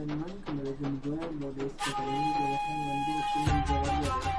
teman, kembali lagi gue Bode. Kali ini gue akan ngambil tim Ninja Warrior ya.